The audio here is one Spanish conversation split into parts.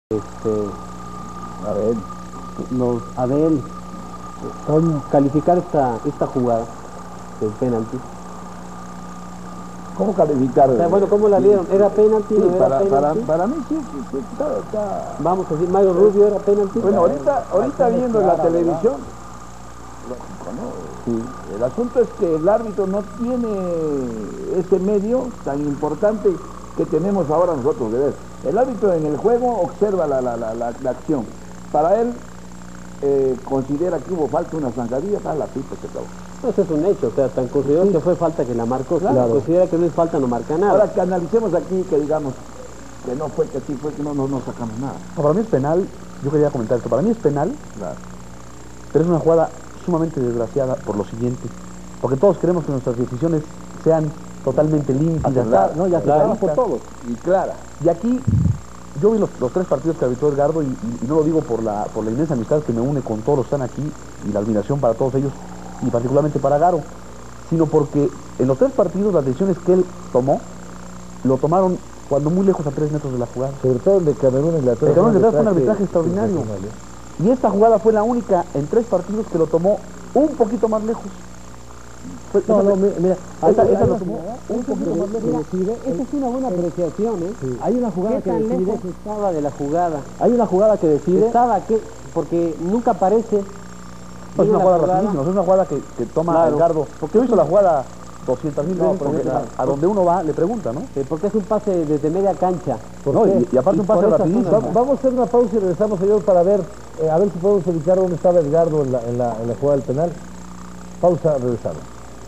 Abel, calificar esta jugada del penalti. ¿Cómo calificar? O sea, bueno, ¿cómo la vieron? ¿Era penalti? Sí, ¿No era penalti? para mí sí, está... Vamos a decir, Mario Rubio era penalti. Bueno, ahorita viendo en la televisión, lógico, ¿no? Sí. El asunto es que el árbitro no tiene ese medio tan importante que tenemos ahora nosotros de ver. El árbitro en el juego observa la acción. Para él, considera que hubo falta, una zancadilla, para la pista se acabó. Eso es un hecho, o sea, tan consideró que fue falta que la marcó. Claro. Si considera que no es falta, no marca nada. Ahora que analicemos aquí, que digamos que no fue, que sí fue, que no sacamos nada. No, para mí es penal, yo quería comentar esto, para mí es penal, Claro. pero es una jugada sumamente desgraciada por lo siguiente, porque todos queremos que nuestras decisiones sean totalmente límpidas, ¿no? Ya se por todos, y clara. Y aquí, yo vi los tres partidos que arbitró Edgardo y no lo digo por la inmensa amistad que me une con todos los que están aquí y la admiración para todos ellos, y particularmente para Garo, sino porque en los tres partidos las decisiones que él tomó, lo tomaron cuando muy lejos a 3 metros de la jugada. Sobre todo el de Camerún, Inglaterra. El Camerún, Inglaterra fue un arbitraje extraordinario. Y esta jugada fue la única en 3 partidos que lo tomó un poquito más lejos. Mira, esa lo tomó un poquito más lejos. Esa es una buena apreciación, ¿eh? Sí. Hay una jugada que decide. Lejos estaba de la jugada? Hay una jugada que decide. Estaba, porque nunca aparece. No, es una jugada rapidísima, es una jugada que toma Edgardo, porque yo he visto la jugada 200,000 veces, porque a donde uno va le pregunta, ¿no? Porque es un pase desde media cancha. No, y aparte un pase rapidísimo. Vamos a hacer una pausa y regresamos, señor, para ver, a ver si podemos ubicar dónde estaba Edgardo en la jugada del penal. Pausa, regresamos.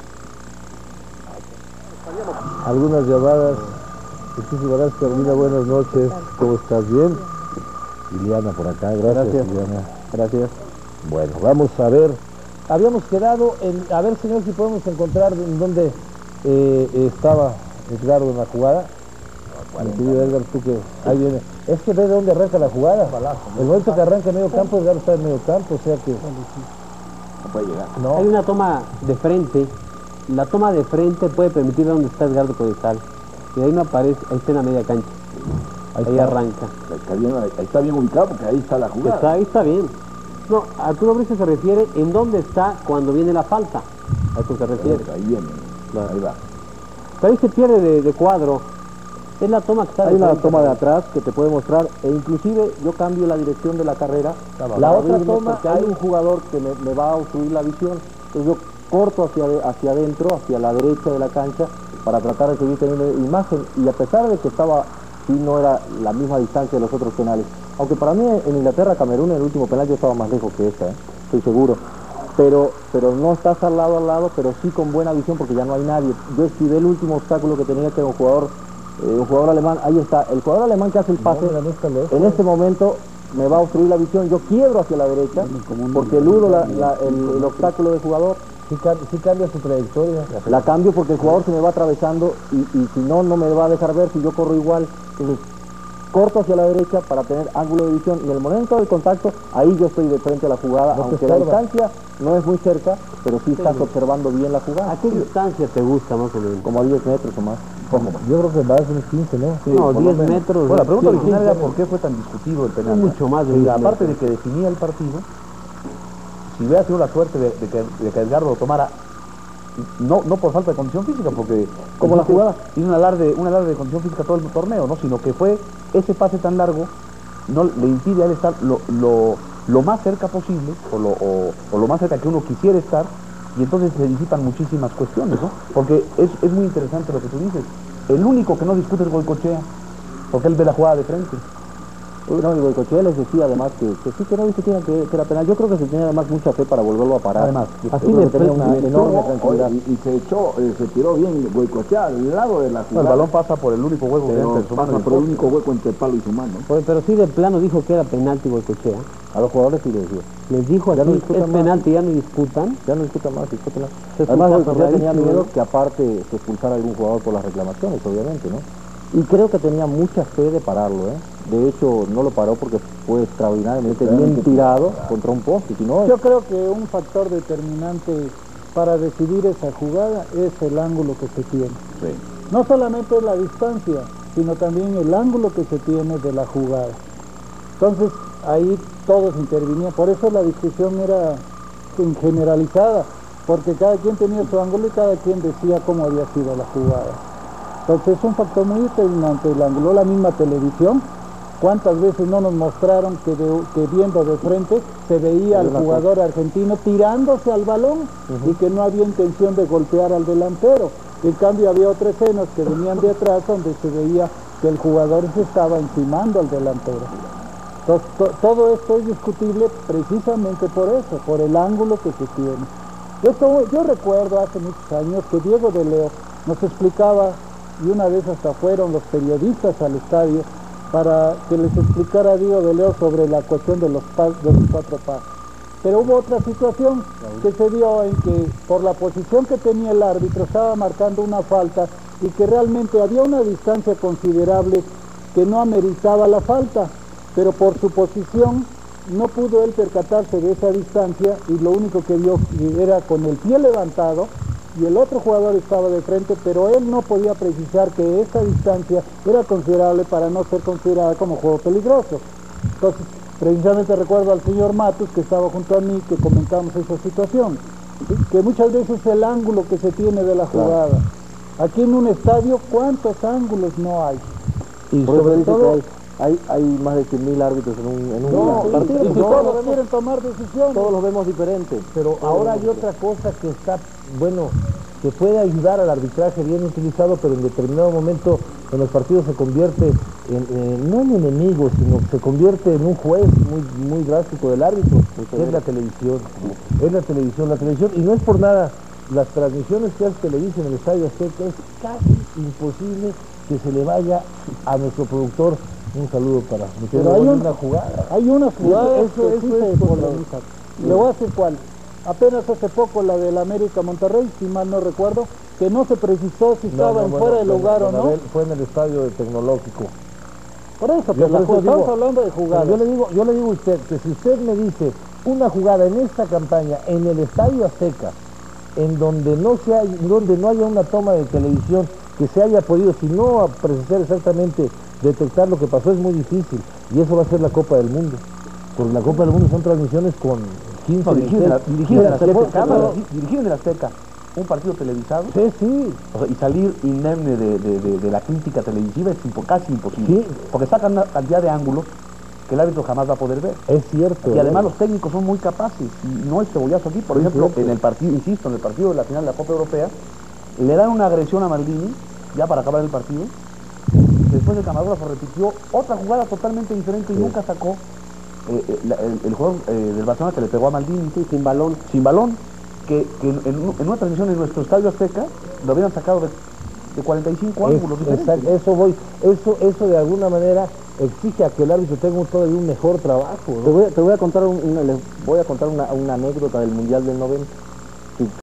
Algunas llamadas. Muchísimas gracias, Carolina, buenas noches. ¿Cómo estás? ¿Bien? Liliana por acá, gracias. Liliana. Gracias. Bueno, vamos a ver. Habíamos quedado en, a ver, señor, si podemos encontrar en dónde estaba Edgardo en la jugada. Edgar, tú que ahí viene. Es que ve de dónde arranca la jugada. El momento que arranca en medio campo, Edgardo está en medio campo, o sea que No puede llegar. no. Hay una toma de frente. La toma de frente puede permitir dónde está Edgardo Codesal. Y ahí no aparece, ahí está en la media cancha. Ahí arranca. Ahí está bien ubicado porque ahí está la jugada. Ahí está bien. No, Arturo Brice se refiere en dónde está cuando viene la falta. A eso se refiere. Ahí viene, ahí va. Pero ahí se pierde de cuadro. Es la toma que está Hay una toma de atrás que te puede mostrar, e inclusive yo cambio la dirección de la carrera. La otra toma, hay un jugador que me va a obstruir la visión, entonces yo corto hacia adentro, hacia la derecha de la cancha, para tratar de seguir teniendo imagen, y a pesar de que sí no era la misma distancia de los otros penales, aunque para mí en Inglaterra, Camerún, en el último penal yo estaba más lejos que esta, estoy seguro, pero no estás al lado, pero sí con buena visión porque ya no hay nadie. Yo esquivé el último obstáculo que tenía, que era un jugador alemán. Ahí está, el jugador alemán que hace el pase, en este momento me va a obstruir la visión, yo quiebro hacia la derecha, porque eludo el obstáculo del jugador. Sí cambia su trayectoria. La cambio porque el jugador se me va atravesando y si no me va a dejar ver si yo corro igual. Entonces, corto hacia la derecha para tener ángulo de visión, y en el momento del contacto, ahí yo estoy de frente a la jugada, aunque la distancia no es muy cerca, pero sí estás observando bien la jugada. ¿A qué distancia te gusta más o menos? Como a 10 metros o más. Yo creo que más, unos 15, ¿no? Sí, no, 10 metros. Bueno, la pregunta original era por qué fue tan discutido el penal. Mucho más de 10 aparte metros. de que definía el partido, si hubiera sido la suerte de que Edgardo lo tomara, no por falta de condición física, porque como la jugada tiene un alarde de condición física todo el torneo, ¿no? Sino que fue ese pase tan largo, no le impide a él estar lo más cerca posible, o lo más cerca que uno quisiera estar, y entonces se disipan muchísimas cuestiones, ¿no? Porque es muy interesante lo que tú dices. El único que no discute es Goicoechea, porque él ve la jugada de frente. No, y Goicoechea les decía además que sí, que no discutían que era penal. Yo creo que se tenía además mucha fe para volverlo a parar. Además, así le tenía una enorme tranquilidad. Y se tiró bien Goicoechea al lado de la jugada. El balón pasa por el único hueco que entra en su mano. Pasa por el único hueco entre el palo y su mano. Pero sí de plano dijo que era penalti Goicoechea. A los jugadores sí les decía. Les dijo Ya así, no discutan es más. penalti, ya no disputan. Ya no discutan más, discútenla. Es un Además, caso yo tenía rarísimo, miedo ¿no? que aparte se expulsara algún jugador por las reclamaciones, obviamente, ¿no? Y creo que tenía mucha fe de pararlo, ¿eh? De hecho, no lo paró porque fue extraordinariamente bien tirado contra un poste. Si no, Yo creo que un factor determinante para decidir esa jugada es el ángulo que se tiene. Sí. No solamente la distancia, sino también el ángulo que se tiene de la jugada. Entonces ahí todos intervenían, por eso la discusión era generalizada, porque cada quien tenía su ángulo y cada quien decía cómo había sido la jugada. Entonces es un factor muy determinante el ángulo. La misma televisión, cuántas veces no nos mostraron que viendo de frente se veía al jugador argentino tirándose al balón y que no había intención de golpear al delantero. En cambio había otras escenas que venían de atrás donde se veía que el jugador se estaba encimando al delantero. Entonces todo esto es discutible precisamente por eso, por el ángulo que se tiene. Yo recuerdo hace muchos años que Diego de Leo nos explicaba, y una vez hasta fueron los periodistas al estadio para que les explicara a Diego de Leo sobre la cuestión de los 4 pasos. Pero hubo otra situación que se dio en que por la posición que tenía el árbitro estaba marcando una falta y que realmente había una distancia considerable que no ameritaba la falta, pero por su posición no pudo él percatarse de esa distancia y lo único que vio era con el pie levantado y el otro jugador estaba de frente, pero él no podía precisar que esa distancia era considerable para no ser considerada como juego peligroso. Entonces, precisamente recuerdo al señor Matus, que estaba junto a mí, que comentamos esa situación, ¿sí? Que muchas veces el ángulo que se tiene de la jugada. Aquí en un estadio, ¿cuántos ángulos no hay? Y sobre todo hay más de 100.000 árbitros en un partido. Y si todos quieren tomar decisiones. Todos los vemos diferentes. Pero ahora hay otra cosa que está, bueno, que puede ayudar al arbitraje bien utilizado, pero en determinado momento en los partidos se convierte no en enemigo, sino que se convierte en un juez muy drástico del árbitro, que es la televisión. Es la televisión, y no es por nada, las transmisiones que hace Televisa en el Estadio Azteca es casi imposible que se le vaya a nuestro productor. Un saludo para mi. Pero hay una jugada. Hay una jugada eso sí se polemiza. Le voy a decir cuál. Apenas hace poco la del América Monterrey, si mal no recuerdo, que no se precisó si estaba fuera de lugar o no. Fue en el estadio Tecnológico. Por eso, pero estamos hablando de jugadas. Yo le digo a usted que si usted me dice una jugada en esta campaña en el Estadio Azteca, en donde no haya una toma de televisión que se haya podido, si no precisar exactamente, detectar lo que pasó, es muy difícil, y eso va a ser la Copa del Mundo, porque la Copa del Mundo son transmisiones con 15 dirigidas en el Azteca, un partido televisado. Sí. O sea, y salir indemne de la crítica televisiva es casi imposible, porque sacan una cantidad de ángulos que el árbitro jamás va a poder ver. Es cierto. Y además los técnicos son muy capaces, y no es cebollazo aquí. Por ejemplo, en el partido, insisto, en el partido de la final de la Copa Europea, le dan una agresión a Maldini, ya para acabar el partido. Después el camarógrafo repitió otra jugada totalmente diferente y nunca sacó el jugador del Barcelona que le pegó a Maldini sin balón, que en una transmisión en nuestro Estadio Azteca lo habían sacado de 45 ángulos diferentes. Eso de alguna manera exige a que el árbitro tenga todavía un mejor trabajo, ¿no? Te voy a contar una anécdota del Mundial del 90.